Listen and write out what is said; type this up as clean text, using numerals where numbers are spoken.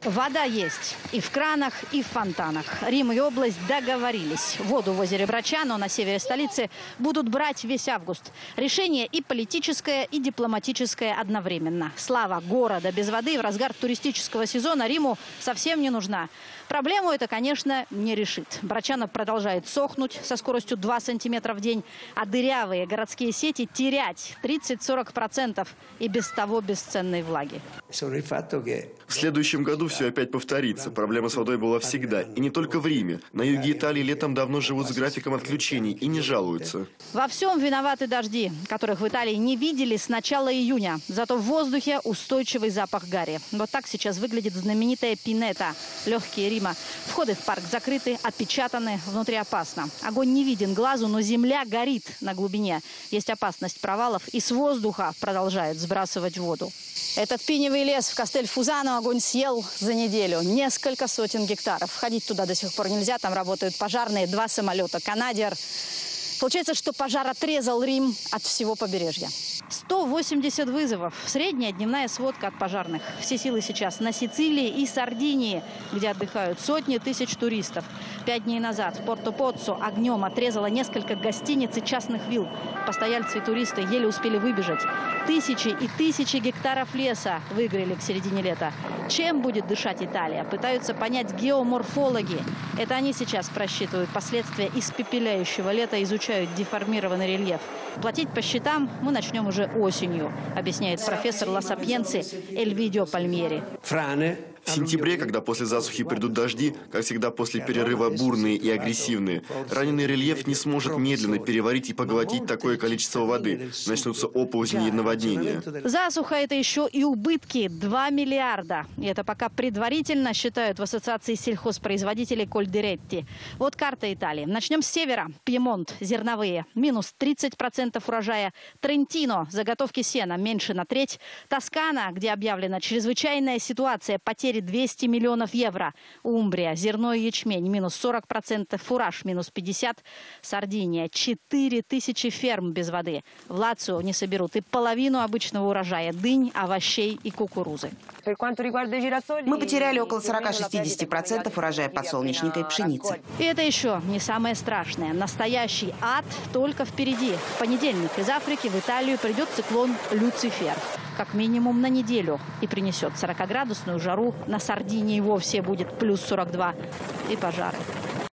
Вода есть и в кранах, и в фонтанах. Рим и область договорились. Воду в озере Брачано на севере столицы будут брать весь август. Решение и политическое, и дипломатическое одновременно. Слава города без воды в разгар туристического сезона Риму совсем не нужна. Проблему это, конечно, не решит. Брачано продолжает сохнуть со скоростью 2 сантиметра в день, а дырявые городские сети терять 30–40% и без того бесценной влаги. В следующем году все опять повторится. Проблема с водой была всегда. И не только в Риме. На юге Италии летом давно живут с графиком отключений и не жалуются. Во всем виноваты дожди, которых в Италии не видели с начала июня. Зато в воздухе устойчивый запах гари. Вот так сейчас выглядит знаменитая Пинета. Легкие Рима. Входы в парк закрыты, опечатаны. Внутри опасно. Огонь не виден глазу, но земля горит на глубине. Есть опасность провалов, и с воздуха продолжают сбрасывать воду. Этот пиневый лес в Кастельфузано огонь съел за неделю. Несколько сотен гектаров. Ходить туда до сих пор нельзя. Там работают пожарные, 2 самолета «Канадиер». Получается, что пожар отрезал Рим от всего побережья. 180 вызовов. Средняя дневная сводка от пожарных. Все силы сейчас на Сицилии и Сардинии, где отдыхают сотни тысяч туристов. 5 дней назад в Порто-Поццо огнем отрезало несколько гостиниц и частных вилл. Постояльцы и туристы еле успели выбежать. Тысячи и тысячи гектаров леса выгорели к середине лета. Чем будет дышать Италия, пытаются понять геоморфологи. Это они сейчас просчитывают последствия испепеляющего лета, изучают деформированный рельеф. Платить по счетам мы начнем уже осенью, объясняет профессор Ла Сапьенцы Эльвидио Пальмьери. В сентябре, когда после засухи придут дожди, как всегда после перерыва бурные и агрессивные, раненый рельеф не сможет медленно переварить и поглотить такое количество воды. Начнутся оползни и наводнения. Засуха – это еще и убытки 2 миллиарда. И это пока предварительно считают в ассоциации сельхозпроизводителей Кольдеретти. Вот карта Италии. Начнем с севера. Пьемонт, зерновые, минус 30% урожая. Трентино, заготовки сена, меньше на треть. Тоскана, где объявлена чрезвычайная ситуация, потери 200 миллионов евро. Умбрия, зерно и ячмень, минус 40%, фураж, минус 50%. Сардиния, 4000 ферм без воды. В Лацио не соберут и половину обычного урожая дынь, овощей и кукурузы. Мы потеряли около 40–60% урожая подсолнечника и пшеницы. И это еще не самое страшное. Настоящий ад только впереди. В понедельник из Африки в Италию придет циклон Люцифер. Как минимум на неделю. И принесет 40-градусную жару. На Сардинии вовсе будет плюс 42. И пожары.